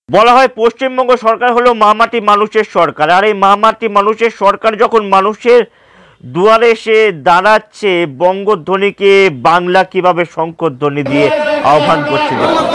বলা হয় পশ্চিমবঙ্গ সরকার হলো মামাটি মানুষের সরকার, আর এই মামাটি মানুষের সরকার যখন মানুষের দুয়ারে এসে দাঁড়াচ্ছে, বঙ্গধ্বনিকে বাংলা কিভাবে শঙ্করধ্বনি দিয়ে আহ্বান করছে।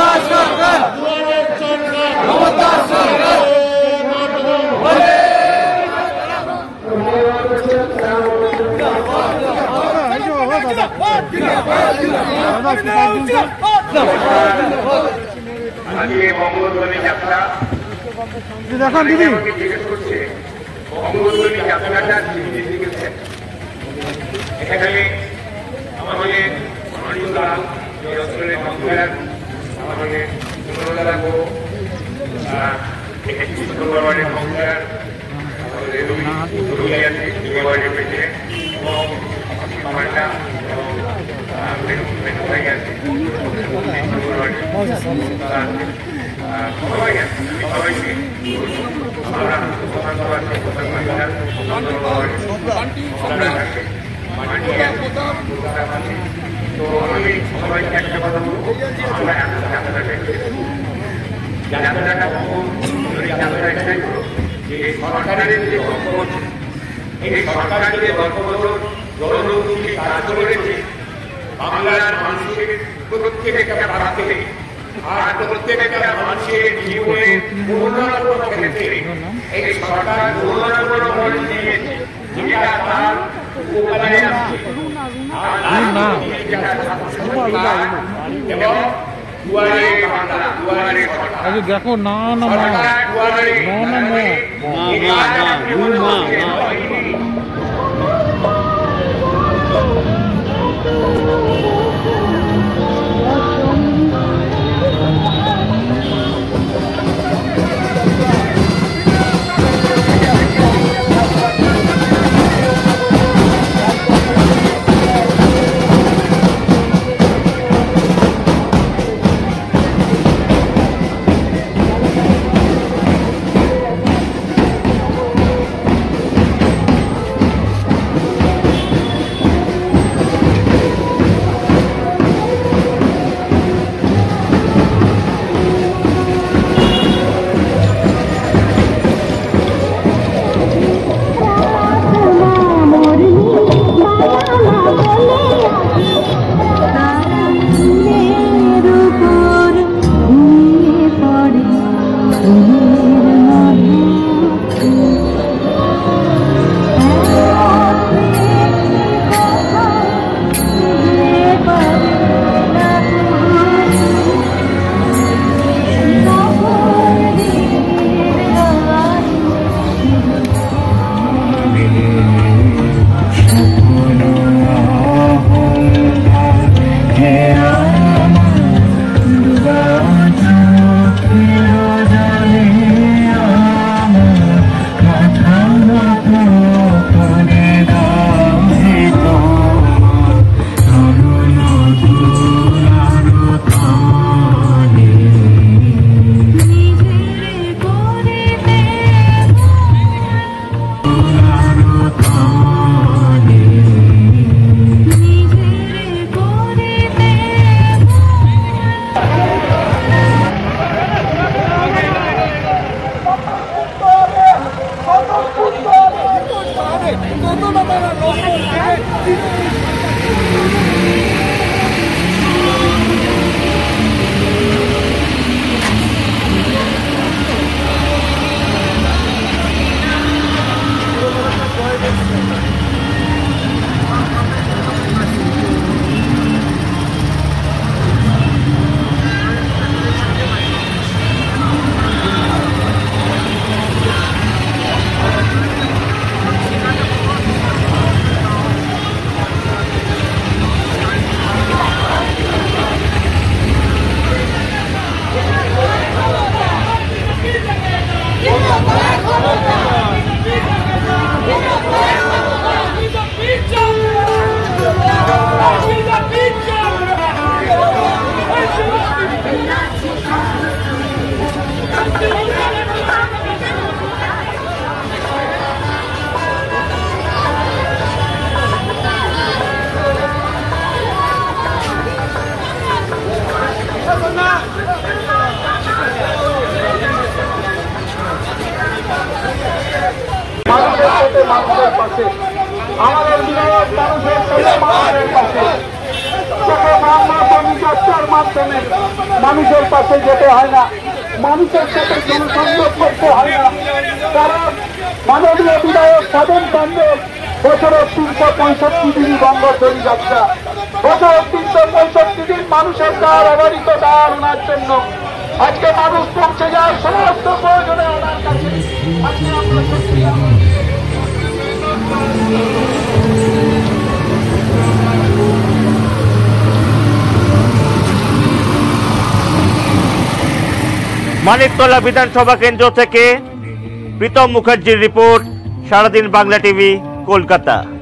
দেখুন দিদি এখানে আমাদের আমাদের তো আমি সবাইকে একটা কথা বলবো, আমরা সরকারের যে এই সরকার যে 10 বছর জনমুখী কাজ করেছে বাংলার মানুষের প্রত্যেকটা প্রান্তে আর প্রত্যেকটা মানুষের জীবনে উন্নয়ন ক্ষেত্রে এই সরকার উন্নয়ন করে দিয়েছে, যেটা তার উপকারে আসছে এবং দুয়ারে বাংলা, দুয়ারে সরকার। দেখো না না Yeah. মানুষের পাশে, আমাদের বিধায়ক মানুষের সাথে মানুষের পাশে। যাত্রার মাধ্যমে মানুষের পাশে যেতে হয় না, মানুষের সাথে জনসংযোগ করতে হয় না, কারণ মাননীয় বিধায়ক সাধন পাণ্ডব বছরের 365 দিন বঙ্গধ্বনি যাত্রা, বছরের 365 দিন মানুষের দ্বার অবারিত দ্বার ওনার জন্য। আজকে মানুষ পৌঁছে যায় সমস্ত প্রয়োজনে ওনার কাছে। আজকে আমরা মানিকতলা বিধানসভা কেন্দ্র থেকে প্রীতম মুখার্জির রিপোর্ট, সারাদিন বাংলা টিভি, কলকাতা।